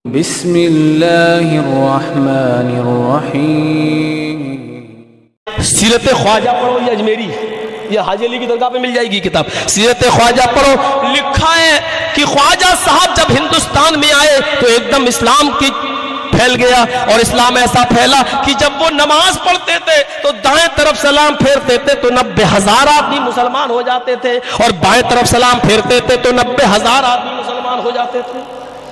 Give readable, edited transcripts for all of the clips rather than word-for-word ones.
بسم اللہ الرحمن الرحیم۔ سیرت خواجہ پڑھو، یہ اجمیری یہ حاجی علی کی درگاہ پہ مل جائے گی کتاب، سیرت خواجہ پڑھو۔ لکھا ہے کہ خواجہ صاحب جب ہندوستان میں آئے تو ایک دم اسلام کی پھیل گیا، اور اسلام ایسا پھیلا کہ جب وہ نماز پڑھتے تھے تو دائیں طرف سلام پھیرتے تھے تو 90,000 آدمی مسلمان ہو جاتے تھے، اور بائیں طرف سلام پھیرتے تھے تو 90,000 آدمی مسلمان ہو جاتے تھے۔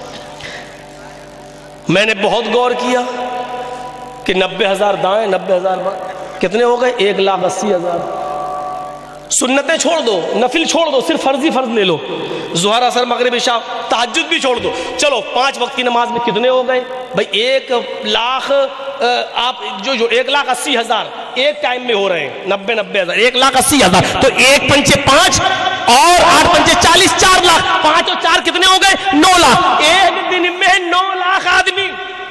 میں نے بہت غور کیا کہ 90,000 دائیں 90,000 بائیں کتنے ہو گئے؟ 1,80,000۔ سنتیں چھوڑ دو، نفل چھوڑ دو، صرف فرضی فرض لے لو، ظہر اثر مغرب عشاء تہجد بھی چھوڑ دو، چلو 5 وقت کی نماز میں کتنے ہو گئے بھائی؟ 1,00,000 آپ جو 1,80,000 ایک ٹائم میں ہو رہے ہیں، 90,000 1,80,000 تو 1 پنچے 5 اور 8 پنچے 40 4 لاکھ، 5 اور 4 کتنے ہو گئے؟ 9 لاکھ۔ ایک دن میں 9 لاکھ آدمی۔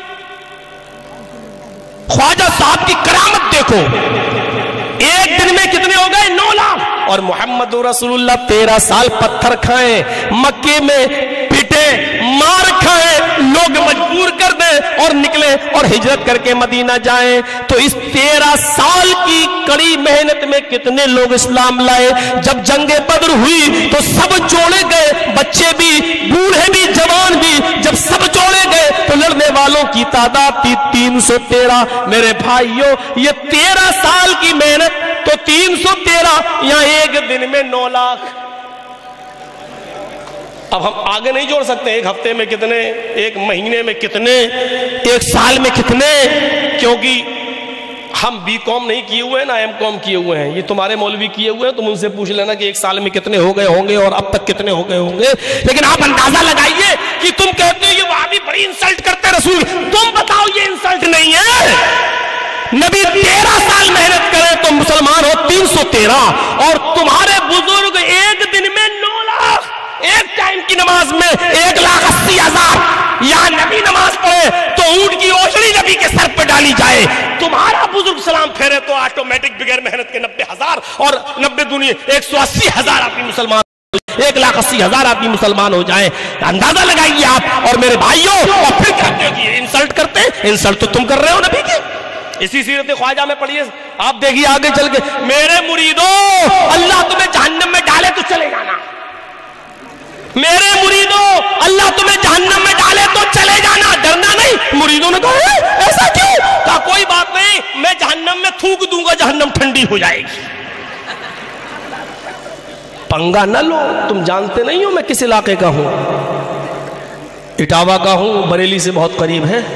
خواجہ صاحب کی کرامت دیکھو، ایک دن میں کتنے ہو گئے؟ 9 لاکھ۔ اور محمد رسول اللہ 13 سال پتھر کھائیں، مکے میں پٹے، مار کھائیں، لوگ مجبور کر دیں اور نکلے اور ہجرت کر کے مدینہ جائیں، تو اس 13 سال کی کڑی محنت میں کتنے لوگ اسلام لائے۔ جب جنگ بدر ہوئی تو سب جوڑے گئے، بچے بھی، بوڑھے بھی، جوان بھی، جب سب جوڑے گئے تو لڑنے والوں کی تعداد تھی 313۔ میرے بھائیوں، یہ 13 سال کی محنت تو 313 یا ایک دن میں 9 لاکھ۔ اب ہم آگے نہیں جوڑ سکتے، ایک ہفتے میں کتنے، ایک مہینے میں کتنے، ایک سال میں کتنے، کیونکہ ہم بی کام نہیں کیے ہوئے ہیں، نہ ایم کام کیے ہوئے ہیں، یہ تمہارے مولوی کیے ہوئے ہیں، تم ان سے پوچھ لینا کہ ایک سال میں کتنے ہو گئے ہوں گے اور اب تک کتنے ہو گئے ہوں گے۔ لیکن آپ اندازہ لگائیے کہ تم کہتے ہو یہ وہابی بڑی انسلٹ کرتے رسول، تم بتاؤ یہ انسلٹ نہیں ہے؟ نبی 13 سال محنت کرے تو مسلمان ہو 313، اور تمہارے بزرگ ایک دن میں 9 لاکھ، ایک ٹائم کی نماز میں 1,80,000۔ یا نبی نماز پڑھے تو اونٹ کی اوجڑی نبی کے سر پہ ڈالی جائے، تمہارا بزرگ سلام پھیرے تو آٹومیٹک بغیر محنت کے 90,000 اور 90 دنیا 180,000 آدمی مسلمان، 1,80,000 آدمی مسلمان ہو جائیں۔ اندازہ لگائیے آپ۔ اور میرے بھائیوں، اور پھر کہتے ہو کہ یہ انسلٹ کرتے ہیں، انسلٹ تو تم کر رہے ہو نبی کی۔ اسی سیرت خواجہ میں پڑھیے، آپ دیکھیے آگے چل کے، میرے مریدوں اللہ تمہیں جہنم میں ڈالے تو چلے جانا، میرے مریدوں اللہ تمہیں جہنم میں ڈالے تو چلے جانا، ڈرنا نہیں۔ مریدوں نے کہا ایسا کیوں؟ کہا کوئی بات نہیں، میں جہنم میں تھوک دوں گا، جہنم ٹھنڈی ہو جائے گی۔ پنگا نہ لو، تم جانتے نہیں ہو میں کس علاقے کا ہوں، اٹاوا کا ہوں، بریلی سے بہت قریب ہے۔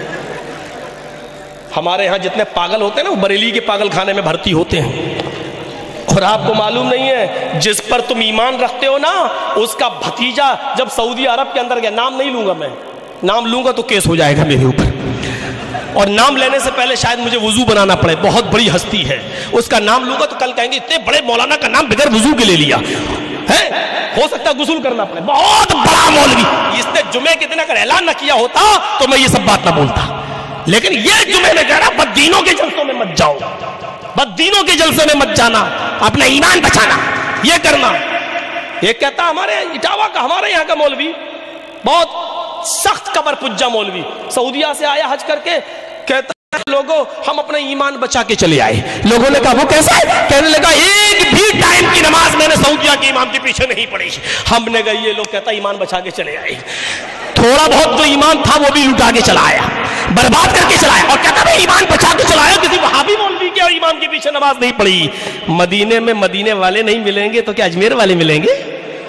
ہمارے ہاں جتنے پاگل ہوتے ہیں نا وہ بریلی کے پاگل خانے میں بھرتی ہوتے ہیں، اور آپ کو معلوم نہیں ہے جس پر تم ایمان رکھتے ہو نا، اس کا بھتیجا جب سعودی عرب کے اندر گیا، نام نہیں لوں گا میں، نام لوں گا تو کیس ہو جائے گا میرے اوپر، اور نام لینے سے پہلے شاید مجھے وضو بنانا پڑے، بہت بڑی ہستی ہے، اس کا نام لوں گا تو کل کہیں گے اتنے بڑے مولانا کا نام بغیر وضو کے لے لیا ہے، ہو سکتا ہے غسل کرنا پڑے، بہت بڑا مولوی، اس نے جمعے کے دن اگر اعلان نہ کیا ہوتا تو میں یہ سب بات نہ بولتا، لیکن یہ جمعے میں کہہ رہا بددینوں کے جلسوں میں مت جاؤ، بددینوں کے جلسے میں مت جانا، اپنا ایمان بچانا، یہ کرنا۔ یہ کہتا ہمارے اٹاوا کا، ہمارے یہاں کا مولوی، بہت سخت قبر پجا مولوی، سعودیہ سے آیا حج کر کے، کہتا لوگوں ہم اپنا ایمان بچا کے چلے آئے۔ لوگوں نے کہا وہ کیسا ہے؟ کہنے لگا ایک بھی ٹائم کی نماز میں نے سعودیہ کے امام کے پیچھے نہیں پڑھی۔ ہم نے کہا یہ لوگ کہتا ایمان بچا کے چلے آئے، تھوڑا بہت جو ایمان تھا وہ بھی لٹا کے چلا آیا، برباد کر کے چلایا، اور کہتا ہے ایمان بچا کے چلایا، کسی وہابی مولوی کے اور امام کے پیچھے نماز نہیں پڑھی۔ مدینے میں مدینے والے نہیں ملیں گے تو کیا اجمیر والے ملیں گے؟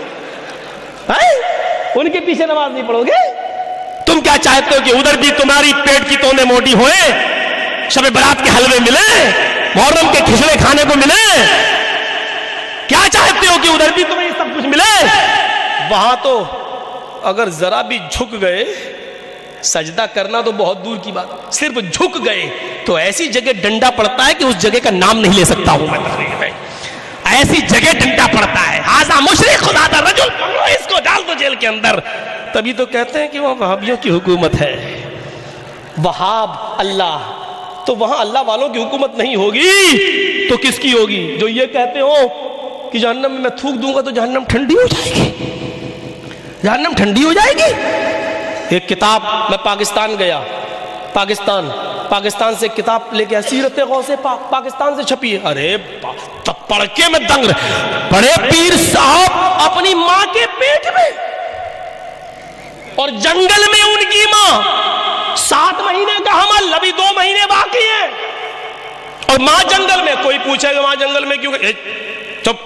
ان کے پیچھے نماز نہیں پڑھو گے؟ تم کیا چاہتے ہو کہ ادھر بھی تمہاری پیٹ کی تونے موٹی ہوئے، شب برات کے حلوے ملے، محرم کے کھچڑے کھانے کو ملے؟ کیا چاہتے ہو کہ ادھر بھی تمہیں یہ سب کچھ ملے؟ وہاں تو اگر ذرا بھی جھک گئے، سجدہ کرنا تو بہت دور کی بات، صرف جھک گئے تو ایسی جگہ ڈنڈا پڑتا ہے کہ اس جگہ کا نام نہیں لے سکتا ہوں میں تقریر میں، ایسی جگہ ڈنڈا پڑتا ہے، ہاذا مشرک خدا دا رجل، پکڑو اس کو ڈال دو جیل کے اندر۔ تبھی تو کہتے ہیں کہ وہاں وہابیوں کی حکومت ہے، وہاب اللہ، تو وہاں اللہ والوں کی حکومت نہیں ہوگی تو کس کی ہوگی؟ جو یہ کہتے ہو کہ جہنم میں تھوک دوں گا تو جہنم ٹھنڈی ہو جائے گی، جہنم ٹھنڈی ہو جائے گی، ایک کتاب، میں پاکستان گیا، پاکستان سے کتاب لے کے سیرت غوث پاک پاکستان سے چھپی ہے. ارے تب پڑھ کے میں دنگ رہا. بڑے پیر صاحب اپنی ماں کے پیٹ میں اور جنگل میں ان کی ماں، 7 مہینے کا حمل، ابھی 2 مہینے باقی ہیں، اور ماں جنگل میں. کوئی پوچھے گا ماں جنگل میں کیوں؟ چپ.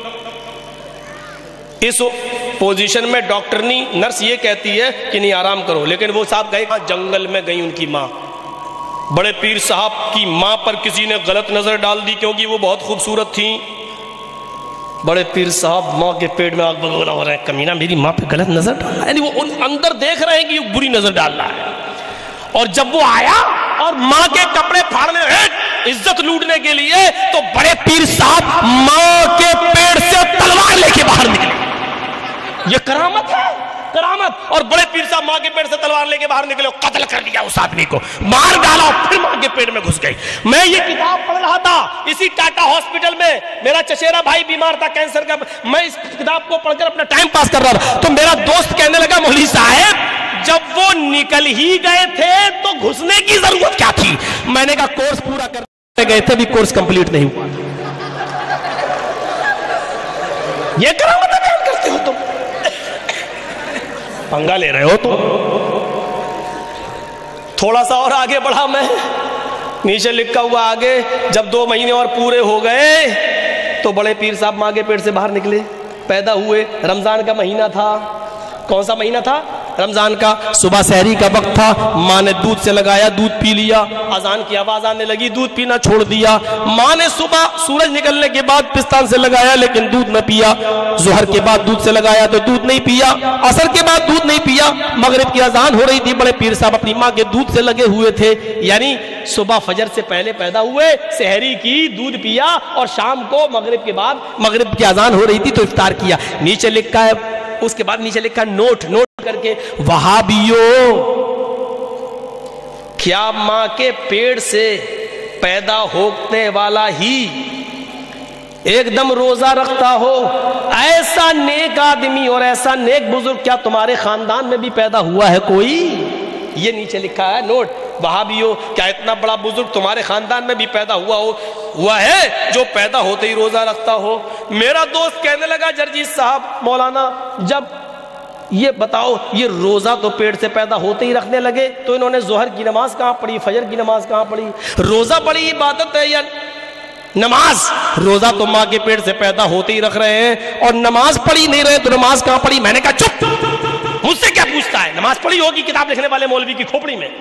اس پوزیشن میں ڈاکٹرنی نرس یہ کہتی ہے کہ نہیں آرام کرو، لیکن وہ صاحب گئے جنگل میں گئی ان کی ماں. بڑے پیر صاحب کی ماں پر کسی نے غلط نظر ڈال دی کیونکہ وہ بہت خوبصورت تھیں. بڑے پیر صاحب ماں کے پیٹ میں آگ بگولا ہو رہے ہیں، کمینہ میری ماں پہ غلط نظر ڈال رہا ہے، یعنی وہ اندر دیکھ رہے ہیں کہ یہ بری نظر ڈال رہا ہے. اور جب وہ آیا اور ماں کے کپڑے پھاڑنے عزت لوٹنے کے لیے، تو بڑے پیر صاحب ماں کے پیٹ سے تلوار لے کے باہر نکلے. یہ کرامت ہے، کرامت. اور بڑے پیر صاحب ماں کے پیٹ سے تلوار لے کے باہر نکلے، قتل کر دیا اس آدمی کو، مار ڈالا، پھر ماں کے پیٹ میں گھس گئی. میں یہ کتاب پڑھ رہا تھا اسی ٹاٹا ہاسپٹل میں، میرا چچیرا بھائی بیمار تھا کینسر کا، میں اس کتاب کو پڑھ کر اپنا ٹائم پاس کر رہا تھا. تو میرا دوست کہنے لگا مولوی صاحب جب وہ نکل ہی گئے تھے تو گھسنے کی ضرورت کیا تھی؟ میں نے کہا کورس پورا کرنے گئے تھے، بھی کورس کمپلیٹ نہیں ہوا. یہ کرامت بیان کرتے ہو تم، پنگا لے رہے ہو تم. تھوڑا سا اور آگے بڑھا میں، نیچے لکھا ہوا آگے، جب 2 مہینے اور پورے ہو گئے تو بڑے پیر صاحب ماں کے پیٹ سے باہر نکلے، پیدا ہوئے. رمضان کا مہینہ تھا. کون سا مہینہ تھا؟ رمضان کا. صبح سحری کا وقت تھا، ماں نے دودھ سے لگایا، دودھ پی لیا. اذان کی آواز آنے لگی، دودھ پینا چھوڑ دیا. ماں نے صبح سورج نکلنے کے بعد پستان سے لگایا لیکن دودھ نہ پیا. ظہر کے بعد دودھ سے لگایا تو دودھ نہیں پیا. عصر کے بعد دودھ نہیں پیا. مغرب کی اذان ہو رہی تھی، بڑے پیر صاحب اپنی ماں کے دودھ سے لگے ہوئے تھے. یعنی صبح فجر سے پہلے پیدا ہوئے، سحری کی، دودھ پیا، اور شام کو مغرب کے بعد مغرب کی اذان ہو رہی تھی تو افطار کیا. نیچے لکھا ہے، اس کے بعد نیچے لکھا نوٹ کر کے، وہابیوں کیا ماں کے پیٹ سے پیدا ہونے والا ہی ایک دم روزہ رکھتا ہو؟ ایسا نیک آدمی اور ایسا نیک بزرگ کیا تمہارے خاندان میں بھی پیدا ہوا ہے کوئی؟ یہ نیچے لکھا ہے نوٹ، وہابیوں کیا اتنا بڑا بزرگ تمہارے خاندان میں بھی پیدا ہوا ہے جو پیدا ہوتے ہی روزہ رکھتا ہو؟ میرا دوست کہنے لگا جرجیت صاحب مولانا جب یہ بتاؤ یہ روزہ تو پیٹ سے پیدا ہوتے ہی رکھنے لگے تو انہوں نے ظہر کی نماز کہاں پڑھی، فجر کی نماز کہاں پڑھی؟ روزہ بڑی عبادت ہے یا نماز؟ روزہ تو ماں کے پیٹ سے پیدا ہوتے ہی رکھ رہے ہیں اور نماز پڑھی نہیں رہے تو نماز کہاں پڑھی؟ میں نے کہا چپ، مجھ سے کیا پوچھتا ہے؟ نماز پڑھی ہوگی کتاب لکھنے والے مولوی کی کھوپڑی میں.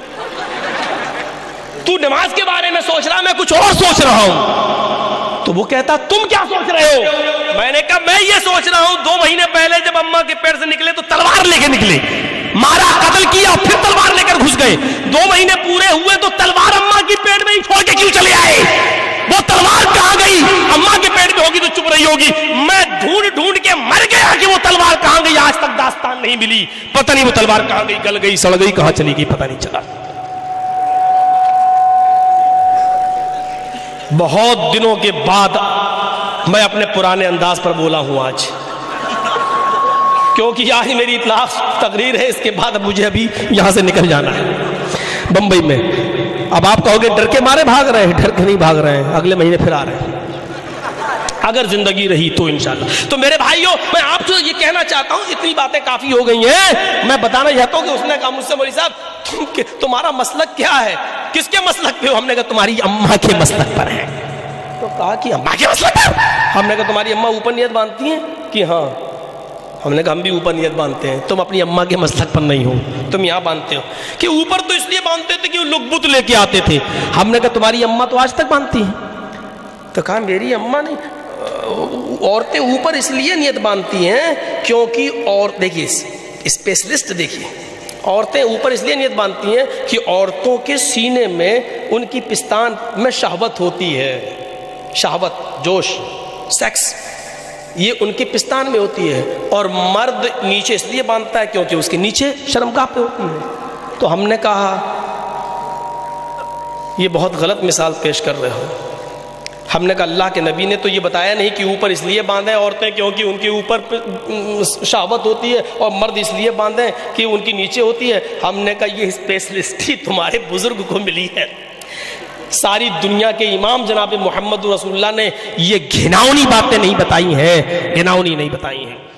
تو نماز کے بارے میں سوچ رہا، میں کچھ اور سوچ رہا ہوں. تو وہ کہتا تم کیا سوچ رہے ہو؟ میں نے کہا میں یہ سوچ رہا ہوں 2 مہینے پہلے جب اماں کے پیٹ سے نکلے تو تلوار لے کے نکلے، مارا، قتل کیا، پھر تلوار لے کر گھس گئے. 2 مہینے پورے ہوئے تو تلوار اماں کی پیٹ میں ہی چھوڑ کے کیوں چلے آئے؟ وہ تلوار کہاں گئی؟ اماں کے پیٹ میں ہوگی تو چپ رہی ہوگی. میں ڈھونڈ کے مر گیا کہ وہ تلوار کہاں گئی، آج تک داستان نہیں ملی. پتہ نہیں وہ تلوار کہاں گئی، گل گئی، سڑ گئی، کہاں چلی گئی، پتہ نہیں چلا. بہت دنوں کے بعد میں اپنے پرانے انداز پر بولا ہوں آج، کیونکہ آج میری اطلاق تقریر ہے، اس کے بعد مجھے ابھی یہاں سے نکل جانا ہے بمبئی میں. اب آپ کہو گے ڈر کے مارے بھاگ رہے ہیں، ڈر کے نہیں بھاگ رہے ہیں، اگلے مہینے پھر آ رہے ہیں اگر زندگی رہی تو انشاءاللہ. تو میرے بھائیوں میں آپ سے یہ کہنا چاہتا ہوں، اتنی باتیں کافی ہو گئی ہیں. میں بتانا چاہتا ہوں کہ اس نے کہا مجھ سے مولوی صاحب تمہارا مسلک کیا ہے؟ کس کے مسلک پہ ہو؟ ہم نے کہا تمہاری اماں کے مسلک پر ہے. تو کہا کہ اماں کے مسلک پر؟ ہم نے کہا تمہاری اماں اوپر نیت باندھتی ہیں کہ ہاں؟ ہم نے کہا ہم بھی اوپر نیت باندھتے ہیں. تم اپنی اماں کے مسلک پر نہیں ہو، تم یہاں باندھتے ہو. کہ اوپر تو اس لیے باندھتے تھے کہ وہ لوگ بت لے کے آتے تھے. ہم نے کہا تمہاری اماں تو آج تک باندھتی ہیں. تو کہا میری اماں نہیں، عورتیں اوپر اس لیے نیت باندھتی ہیں کیونکہ، اور دیکھیے اسپیشلسٹ دیکھیے، عورتیں اوپر اس لیے نیت باندھتی ہیں کہ عورتوں کے سینے میں ان کی پستان میں شہوت ہوتی ہے، شہوت، جوش، سیکس، یہ ان کے پستان میں ہوتی ہے. اور مرد نیچے اس لیے باندھتا ہے کیونکہ اس کے نیچے شرمگاہ پہ ہوتی ہے. تو ہم نے کہا یہ بہت غلط مثال پیش کر رہے ہو. ہم نے کہا اللہ کے نبی نے تو یہ بتایا نہیں کہ اوپر اس لیے باندھیں عورتیں کیونکہ ان کے اوپر شہوت ہوتی ہے، اور مرد اس لیے باندھیں کہ ان کی نیچے ہوتی ہے۔ ہم نے کہا یہ اسپیشلسٹی تمہارے بزرگ کو ملی ہے، ساری دنیا کے امام جناب محمد رسول اللہ نے یہ گھناؤنی باتیں نہیں بتائی ہیں، گھناؤنی نہیں بتائی ہیں۔